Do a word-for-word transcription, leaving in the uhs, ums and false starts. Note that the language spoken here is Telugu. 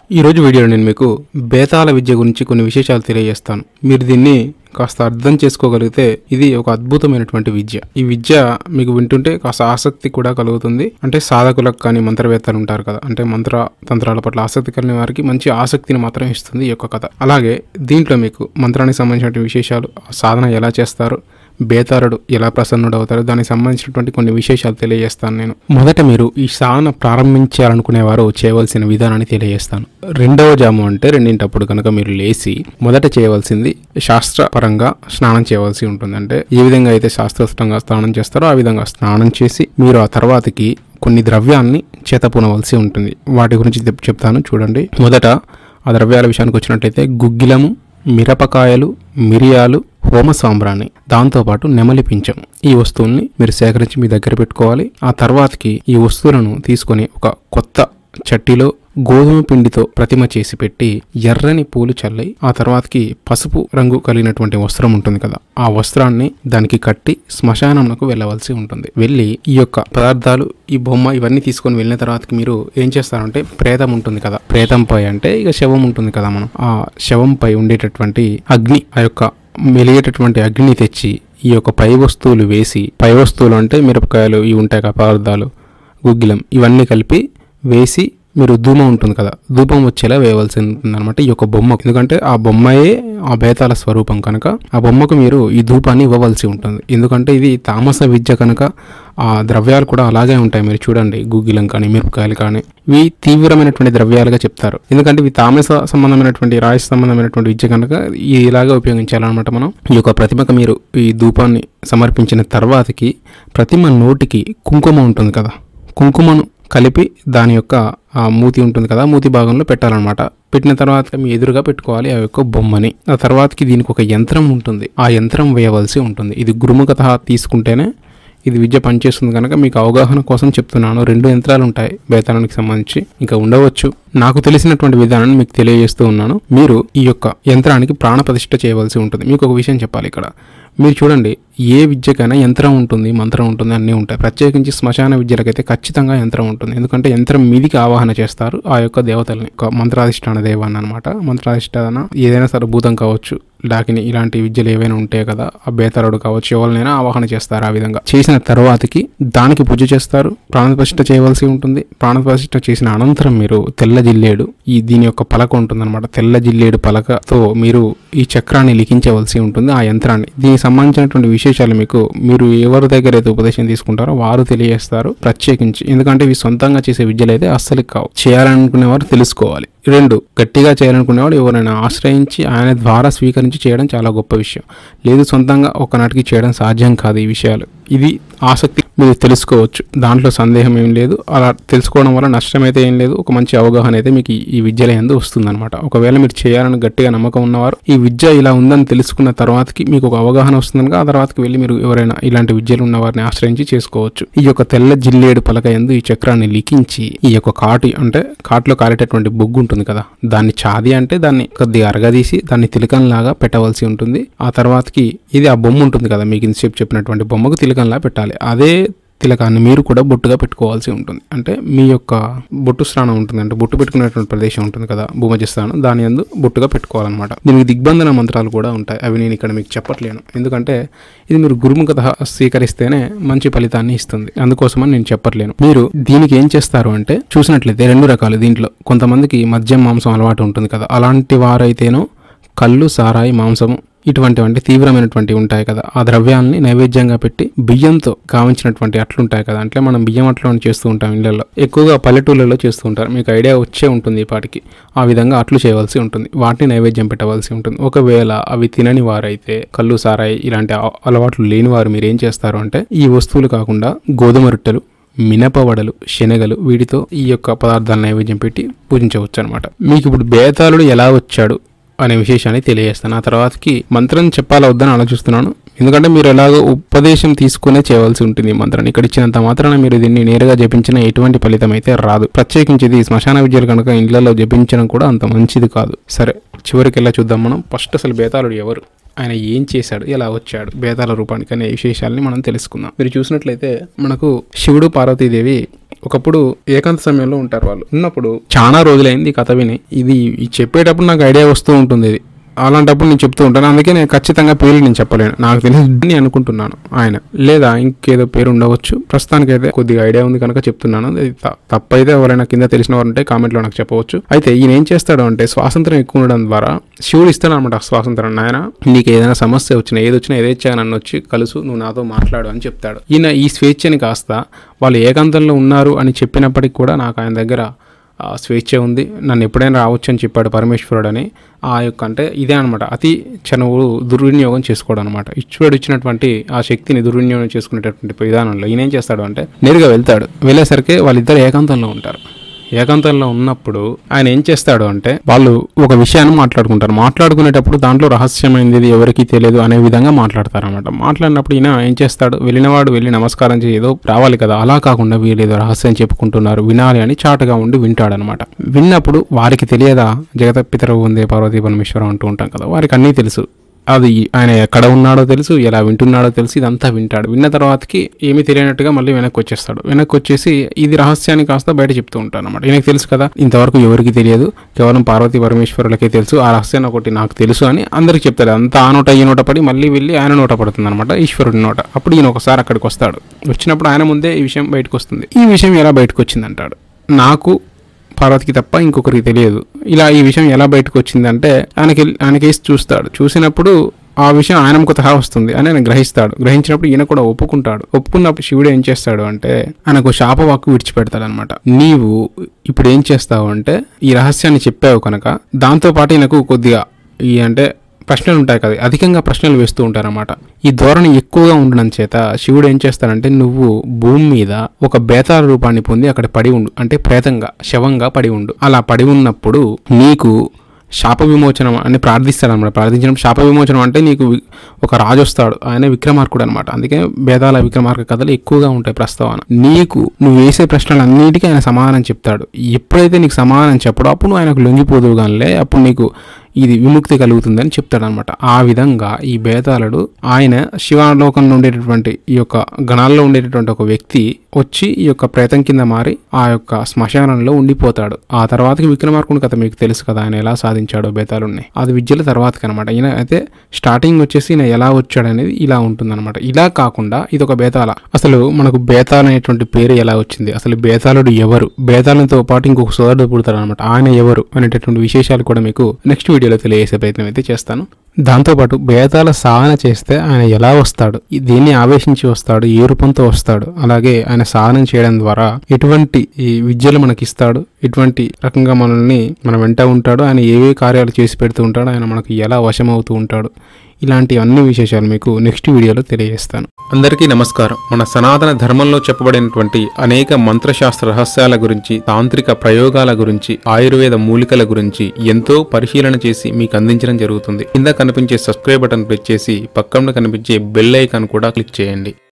ఈ రోజు వీడియోలో నేను మీకు బేతాళ విద్య గురించి కొన్ని విశేషాలు తెలియజేస్తాను. మీరు దీన్ని కాస్త అర్థం చేసుకోగలిగితే ఇది ఒక అద్భుతమైనటువంటి విద్య. ఈ విద్య మీకు వింటుంటే కాస్త ఆసక్తి కూడా కలుగుతుంది. అంటే సాధకులకు కానీ మంత్రవేత్తలు ఉంటారు కదా, అంటే మంత్ర తంత్రాల పట్ల ఆసక్తి కలిగిన వారికి మంచి ఆసక్తిని మాత్రం ఇస్తుంది ఈ యొక్క కథ. అలాగే దీంట్లో మీకు మంత్రానికి సంబంధించిన విశేషాలు, సాధన ఎలా చేస్తారు, బేతాళుడు ఎలా ప్రసన్నుడు అవుతారు, దానికి సంబంధించినటువంటి కొన్ని విశేషాలు తెలియజేస్తాను. నేను మొదట మీరు ఈ సాధన ప్రారంభించాలనుకునేవారు చేయవలసిన విధానాన్ని తెలియజేస్తాను. రెండవ జాము అంటే రెండింటప్పుడు కనుక మీరు లేచి మొదట చేయవలసింది శాస్త్రపరంగా స్నానం చేయవలసి ఉంటుంది. అంటే ఏ విధంగా అయితే శాస్త్రోక్తంగా స్నానం చేస్తారో ఆ విధంగా స్నానం చేసి మీరు ఆ తర్వాతకి కొన్ని ద్రవ్యాల్ని చేతపూనవలసి ఉంటుంది. వాటి గురించి చెప్తాను చూడండి. మొదట ఆ ద్రవ్యాల విషయానికి వచ్చినట్లయితే గుగ్గిలము, మిరపకాయలు, మిరియాలు, హోమ సాంబ్రాన్ని, దాంతోపాటు నెమలి పింఛం, ఈ వస్తువుల్ని మీరు సేకరించి మీ దగ్గర పెట్టుకోవాలి. ఆ తర్వాతకి ఈ వస్తువులను తీసుకొని ఒక కొత్త చట్టిలో గోధుమ పిండితో ప్రతిమ చేసి పెట్టి ఎర్రని పూలు చల్లి ఆ తర్వాతకి పసుపు రంగు కలిగినటువంటి వస్త్రం ఉంటుంది కదా, ఆ వస్త్రాన్ని దానికి కట్టి శ్మశానంకు వెళ్ళవలసి ఉంటుంది. వెళ్ళి ఈ యొక్క పదార్థాలు, ఈ బొమ్మ ఇవన్నీ తీసుకొని వెళ్ళిన తర్వాతకి మీరు ఏం చేస్తారంటే ప్రేతం ఉంటుంది కదా, ప్రేతంపై అంటే ఇక శవం ఉంటుంది కదా, మనం ఆ శవంపై ఉండేటటువంటి అగ్ని, ఆ యొక్క మెలిగేటటువంటి అగ్ని తెచ్చి ఈ యొక్క పై వస్తువులు వేసి, పై వస్తువులు అంటే మిరపకాయలు ఇవి ఉంటాయి కదా పదార్థాలు, గుగ్గిలం, ఇవన్నీ కలిపి వేసి మీరు ధూమం ఉంటుంది కదా, ధూపం వచ్చేలా వేయవలసి ఉంటుంది అనమాట ఈ యొక్క బొమ్మ. ఎందుకంటే ఆ బొమ్మయే ఆ బేతాళ స్వరూపం కనుక ఆ బొమ్మకు మీరు ఈ ధూపాన్ని ఇవ్వవలసి ఉంటుంది. ఎందుకంటే ఇది తామస విద్య కనుక ఆ ద్రవ్యాలు కూడా అలాగే ఉంటాయి. మీరు చూడండి, గుగ్గిలం కానీ మిరపకాయలు కానీ ఇవి తీవ్రమైనటువంటి ద్రవ్యాలుగా చెప్తారు. ఎందుకంటే ఇవి తామస సంబంధమైనటువంటి రాయి సంబంధమైనటువంటి విద్య కనుక ఇలాగే ఉపయోగించాలన్నమాట. మనం ఈ యొక్క ప్రతిమకు మీరు ఈ ధూపాన్ని సమర్పించిన తర్వాతకి ప్రతిమ నోటికి కుంకుమ ఉంటుంది కదా, కుంకుమను కలిపి దాని యొక్క ఆ మూతి ఉంటుంది కదా, మూతి భాగంలో పెట్టాలన్నమాట. పెట్టిన తర్వాత మీ ఎదురుగా పెట్టుకోవాలి ఆ యొక్క బొమ్మని. ఆ తర్వాతకి దీనికి ఒక యంత్రం ఉంటుంది, ఆ యంత్రం వేయవలసి ఉంటుంది. ఇది గురుముఖత తీసుకుంటేనే ఇది విద్య పనిచేస్తుంది కనుక మీకు అవగాహన కోసం చెప్తున్నాను. రెండు యంత్రాలు ఉంటాయి బేతాళానికి సంబంధించి, ఇంకా ఉండవచ్చు. నాకు తెలిసినటువంటి విధానాన్ని మీకు తెలియజేస్తూ ఉన్నాను. మీరు ఈ యొక్క యంత్రానికి ప్రాణప్రతిష్ఠ చేయవలసి ఉంటుంది. మీకు ఒక విషయం చెప్పాలి ఇక్కడ. మీరు చూడండి, ఏ విద్యకైనా యంత్రం ఉంటుంది, మంత్రం ఉంటుంది, అన్నీ ఉంటాయి. ప్రత్యేకించి శ్మశాన విద్యలకైతే ఖచ్చితంగా యంత్రం ఉంటుంది. ఎందుకంటే యంత్రం మీదికి ఆవాహన చేస్తారు ఆ యొక్క దేవతల్ని, మంత్రాధిష్టాన దేవాన్ని అనమాట. మంత్రాధిష్టాన ఏదైనా సరే భూతం కావచ్చు, డాకిని, ఇలాంటి విద్యలు ఏవైనా ఉంటాయి కదా, ఆ బేతాళుడు కావచ్చు, ఎవరినైనా ఆవాహన చేస్తారు. ఆ విధంగా చేసిన తర్వాతకి దానికి పూజ చేస్తారు, ప్రాణప్రతిష్ఠ చేయవలసి ఉంటుంది. ప్రాణప్రతిష్ఠ చేసిన అనంతరం మీరు తెల్ల జిల్లేడు, ఈ దీని యొక్క పలక ఉంటుందన్నమాట, తెల్ల జిల్లేడు పలకతో మీరు ఈ చక్రాన్ని లిఖించవలసి ఉంటుంది, ఆ యంత్రాన్ని. దీనికి సంబంధించినటువంటి విశేషాలు మీకు మీరు ఎవరి దగ్గర అయితే ఉపదేశం తీసుకుంటారో వారు తెలియజేస్తారు ప్రత్యేకించి. ఎందుకంటే ఇవి సొంతంగా చేసే విద్యలు అయితే అస్సలు కావు. చేయాలనుకునే వారు తెలుసుకోవాలి. రెండు, గట్టిగా చేయాలనుకునేవాడు ఎవరైనా ఆశ్రయించి ఆయన ద్వారా స్వీకరించి చేయడం చాలా గొప్ప విషయం. లేదు సొంతంగా ఒకనాటికి చేయడం సాధ్యం కాదు ఈ విషయాలు. ఇది ఆసక్తి మీరు తెలుసుకోవచ్చు, దాంట్లో సందేహం ఏం లేదు. అలా తెలుసుకోవడం వల్ల నష్టం అయితే ఏం లేదు, ఒక మంచి అవగాహన అయితే మీకు ఈ విద్యల యందు వస్తుంది అనమాట. ఒకవేళ మీరు చేయాలని గట్టిగా నమ్మకం ఉన్నవారు ఈ విద్య ఇలా ఉందని తెలుసుకున్న తర్వాతకి మీకు ఒక అవగాహన వస్తుంది. ఆ తర్వాతకి వెళ్ళి మీరు ఎవరైనా ఇలాంటి విద్యలు ఉన్న వారిని ఆశ్రయించి చేసుకోవచ్చు. ఈ యొక్క తెల్ల జిల్లేడు పలక యందు ఈ చక్రాన్ని లిఖించి ఈ యొక్క కాటి అంటే కాటిలో కాలేటటువంటి బొగ్గు ఉంటుంది కదా, దాన్ని చాది అంటే దాన్ని కొద్దిగా అరగదీసి దాన్ని తిలకంలాగా పెట్టవలసి ఉంటుంది. ఆ తర్వాతకి ఇది ఆ బొమ్మ ఉంటుంది కదా, మీకు ఇంతసేపు చెప్పినటువంటి బొమ్మకు తిలకంలా పెట్టాలి. అదే తిలకాన్ని మీరు కూడా బొట్టుగా పెట్టుకోవాల్సి ఉంటుంది. అంటే మీ యొక్క బొట్టు స్నానం ఉంటుంది, అంటే బొట్టు పెట్టుకునేటువంటి ప్రదేశం ఉంటుంది కదా, భూమధ్య స్నానం, దాని యందు బొట్టుగా పెట్టుకోవాలన్నమాట. దీనికి దిగ్బంధన మంత్రాలు కూడా ఉంటాయి, అవి నేను ఇక్కడ మీకు చెప్పట్లేను. ఎందుకంటే ఇది మీరు గురుముఖత స్వీకరిస్తేనే మంచి ఫలితాన్ని ఇస్తుంది, అందుకోసమని నేను చెప్పట్లేను. మీరు దీనికి ఏం చేస్తారు అంటే చూసినట్లయితే రెండు రకాలు. దీంట్లో కొంతమందికి మద్యం మాంసం అలవాటు ఉంటుంది కదా, అలాంటి వారైతేనో కళ్ళు, సారాయి, మాంసము ఇటువంటివంటి తీవ్రమైనటువంటి ఉంటాయి కదా, ఆ ద్రవ్యాలని నైవేద్యంగా పెట్టి బియ్యంతో కావించినటువంటి అట్లుంటాయి కదా, అంటే మనం బియ్యం అట్లు చేస్తూ ఉంటాం ఇళ్లలో, ఎక్కువగా పల్లెటూళ్ళలో చేస్తూ ఉంటారు. మీకు ఐడియా వచ్చే ఉంటుంది ఈ పాటికి. ఆ విధంగా అట్లు చేయవలసి ఉంటుంది, వాటిని నైవేద్యం పెట్టవలసి ఉంటుంది. ఒకవేళ అవి తినని వారైతే, కళ్ళు, సారాయి ఇలాంటి అలవాట్లు లేని వారు మీరు ఏం చేస్తారు అంటే ఈ వస్తువులు కాకుండా గోధుమ రొట్టెలు, మినపవడలు, శనగలు, వీటితో ఈ యొక్క పదార్థాల నైవేద్యం పెట్టి పూజించవచ్చు అనమాట. మీకు ఇప్పుడు బేతాళుడు ఎలా వచ్చాడు అనే విశేషాన్ని తెలియజేస్తాను. ఆ తర్వాతకి మంత్రం చెప్పాలా వద్దని ఆలోచిస్తున్నాను. ఎందుకంటే మీరు ఎలాగో ఉపదేశం తీసుకునే చేయవలసి ఉంటుంది ఈ మంత్రాన్ని. ఇక్కడ ఇచ్చినంత మాత్రాన మీరు దీన్ని నేరుగా జపించిన ఎటువంటి ఫలితం అయితే రాదు. ప్రత్యేకించి ఇది శ్మశాన విద్యలు కనుక ఇండ్లలో జపించడం కూడా అంత మంచిది కాదు. సరే, చివరికి ఎలా చూద్దాం మనం. ఫస్ట్ అసలు బేతాళుడు ఎవరు? ఆయన ఏం చేశాడు, ఎలా వచ్చాడు బేతాళ రూపానికి అనే విశేషాలని మనం తెలుసుకుందాం. మీరు చూసినట్లయితే మనకు శివుడు పార్వతీదేవి ఒకప్పుడు ఏకాంత సమయంలో ఉంటారు. వాళ్ళు ఉన్నప్పుడు చాలా రోజులైంది ఈ కథ విని. ఇది చెప్పేటప్పుడు నాకు ఐడియా వస్తూ ఉంటుంది. ఇది అలాంటప్పుడు నేను చెప్తూ ఉంటాను. అందుకే నేను ఖచ్చితంగా పేర్లు నేను చెప్పలేను, నాకు తెలియదు అనుకుంటున్నాను. ఆయన లేదా ఇంకేదో పేరు ఉండవచ్చు. ప్రస్తుతానికైతే కొద్దిగా ఐడియా ఉంది కనుక చెప్తున్నాను. తప్పైతే ఎవరైనా కింద తెలిసిన వారు ఉంటే కామెంట్లో నాకు చెప్పవచ్చు. అయితే ఈయన ఏం చేస్తాడు అంటే స్వాతంత్రం ఎక్కువ ఉండడం ద్వారా శివుడు ఇస్తాడు అనమాట స్వాతంత్రం. నాయన నీకు ఏదైనా సమస్య వచ్చినా ఏది వచ్చినా ఏదేచ్చా నన్ను వచ్చి కలుసు, నువ్వు నాతో మాట్లాడు అని చెప్తాడు. ఈయన ఈ స్వేచ్ఛని కాస్త వాళ్ళు ఏకాంతంలో ఉన్నారు అని చెప్పినప్పటికీ కూడా నాకు ఆయన దగ్గర స్వేచ్ఛ ఉంది, నన్ను ఎప్పుడైనా రావచ్చు అని చెప్పాడు పరమేశ్వరుడు అని. ఆ యొక్క అంటే ఇదే అనమాట అతి చనువుడు దుర్వినియోగం చేసుకోవడం అనమాట. ఈశ్వరుడు ఇచ్చినటువంటి ఆ శక్తిని దుర్వినియోగం చేసుకునేటటువంటి విధానంలో ఈయన ఏం చేస్తాడు అంటే నేరుగా వెళ్తాడు. వెళ్ళేసరికి వాళ్ళిద్దరు ఏకాంతంలో ఉంటారు. ఏకాంతంలో ఉన్నప్పుడు ఆయన ఏం చేస్తాడు అంటే వాళ్ళు ఒక విషయాన్ని మాట్లాడుకుంటారు. మాట్లాడుకునేటప్పుడు దాంట్లో రహస్యమైనది ఎవరికి తెలియదు అనే విధంగా మాట్లాడతారు అనమాట. మాట్లాడినప్పుడు ఈయన ఏం చేస్తాడు, వెళ్ళినవాడు వెళ్ళి నమస్కారం చేసి ఏదో రావాలి కదా, అలా కాకుండా వీళ్ళు ఏదో రహస్యం చెప్పుకుంటున్నారు వినాలి అని చాటుగా ఉండి వింటాడు అనమాట. విన్నప్పుడు వారికి తెలియదా జగత పితరవు ఉందే పార్వతీ పరమేశ్వరం అంటూ ఉంటాం కదా, వారికి అన్నీ తెలుసు. అది ఆయన ఎక్కడ ఉన్నాడో తెలుసు, ఎలా వింటున్నాడో తెలుసు, ఇదంతా వింటాడు. విన్న తర్వాతకి ఏమీ తెలియనట్టుగా మళ్ళీ వెనక్కి వచ్చేస్తాడు. వెనక్కి వచ్చేసి ఇది రహస్యాన్ని కాస్త బయట చెప్తూ ఉంటాడు అనమాట. ఈయనకు తెలుసు కదా ఇంతవరకు ఎవరికి తెలియదు, కేవలం పార్వతీ పరమేశ్వరులకే తెలుసు, ఆ రహస్యాన్ని ఒకటి నాకు తెలుసు అని అందరికి చెప్తాడు. అంతా ఆ నోట ఈ నోట పడి మళ్ళీ వెళ్ళి ఆయన నోట పడుతుంది అనమాట, ఈశ్వరుడి నోట. అప్పుడు ఈయన ఒకసారి అక్కడికి వస్తాడు. వచ్చినప్పుడు ఆయన ముందే ఈ విషయం బయటకు వస్తుంది. ఈ విషయం ఎలా బయటకు వచ్చింది అంటాడు. నాకు పార్వతికి తప్ప ఇంకొకరికి తెలియదు. ఇలా ఈ విషయం ఎలా బయటకు వచ్చిందంటే ఆయనకి ఆయనకేసి చూస్తాడు. చూసినప్పుడు ఆ విషయం ఆయన ముఖతహా వస్తుంది అని ఆయన గ్రహిస్తాడు. గ్రహించినప్పుడు ఈయన కూడా ఒప్పుకుంటాడు. ఒప్పుకున్నప్పుడు శివుడు ఏం చేస్తాడు అంటే ఆయనకు శాపవాక్కు విడిచిపెడతాడు అనమాట. నీవు ఇప్పుడు ఏం చేస్తావు అంటే ఈ రహస్యాన్ని చెప్పావు కనుక దాంతోపాటు ఈయనకు కొద్దిగా ఈ అంటే ప్రశ్నలు ఉంటాయి కదా, అధికంగా ప్రశ్నలు వేస్తూ ఉంటారన్నమాట. ఈ ధోరణి ఎక్కువగా ఉండడం చేత శివుడు ఏం చేస్తాడంటే నువ్వు భూమి మీద ఒక బేతాళ రూపాన్ని పొంది అక్కడ పడి ఉండు, అంటే ప్రేతంగా శవంగా పడి ఉండు. అలా పడి ఉన్నప్పుడు నీకు శాప విమోచనం అని ప్రార్థిస్తాడు అనమాట. ప్రార్థించడం శాప విమోచనం అంటే నీకు ఒక రాజు వస్తాడు, ఆయన విక్రమార్కుడు అనమాట. అందుకే బేతాళ విక్రమార్క కథలు ఎక్కువగా ఉంటాయి ప్రస్తావన. నీకు నువ్వు వేసే ప్రశ్నలన్నిటికీ ఆయన సమాధానం చెప్తాడు. ఎప్పుడైతే నీకు సమాధానం చెప్పడో అప్పుడు నువ్వు ఆయనకు లొంగిపోదువు కానీ అప్పుడు నీకు ఇది విముక్తి కలుగుతుందని చెప్తాడనమాట. ఆ విధంగా ఈ బేతాళుడు ఆయన శివలోకంలో ఉండేటటువంటి ఈ యొక్క గణాల్లో ఉండేటటువంటి ఒక వ్యక్తి వచ్చి ఈ యొక్క ప్రేతం కింద మారి ఆ యొక్క శ్మశానంలో ఉండిపోతాడు. ఆ తర్వాతకి విక్రమార్కుని కథ మీకు తెలుసు కదా, ఆయన ఎలా సాధించాడో బేతాళుడిని. అది విద్యల తర్వాతకి అనమాట. ఈయన అయితే స్టార్టింగ్ వచ్చేసి ఈయన ఎలా వచ్చాడు అనేది ఇలా ఉంటుందన్నమాట. ఇలా కాకుండా ఇది ఒక బేతాళ. అసలు మనకు బేతాళ అనేటువంటి పేరు ఎలా వచ్చింది, అసలు బేతాళుడు ఎవరు, బేతాళంతో పాటు ఇంకొక సోదరుడు పుడతాడు అనమాట, ఆయన ఎవరు అనేటటువంటి విశేషాలు కూడా మీకు నెక్స్ట్ వీడియో తెలియజేసే ప్రయత్నం అయితే చేస్తాను. దాంతోపాటు బేతాళ సాధన చేస్తే ఆయన ఎలా వస్తాడు, దేన్ని ఆవేశించి వస్తాడు, ఏ రూపంతో వస్తాడు, అలాగే ఆయన సాధన చేయడం ద్వారా ఎటువంటి ఈ విద్యలు మనకి ఇస్తాడు, ఎటువంటి రకంగా మనల్ని మన వెంట ఉంటాడు, ఆయన ఏవే కార్యాలు చేసి పెడుతూ ఉంటాడు, ఆయన మనకు ఎలా వశమవుతూ ఉంటాడు, ఇలాంటి అన్ని విశేషాలు మీకు నెక్స్ట్ వీడియోలో తెలియజేస్తాను. అందరికీ నమస్కారం. మన సనాతన ధర్మంలో చెప్పబడినటువంటి అనేక మంత్రశాస్త్ర రహస్యాల గురించి, తాంత్రిక ప్రయోగాల గురించి, ఆయుర్వేద మూలికల గురించి ఎంతో పరిశీలన చేసి మీకు అందించడం జరుగుతుంది. కింద కనిపించే సబ్స్క్రైబ్ బటన్ క్లిక్ చేసి పక్కన కనిపించే బెల్ ఐకాన్ కూడా క్లిక్ చేయండి.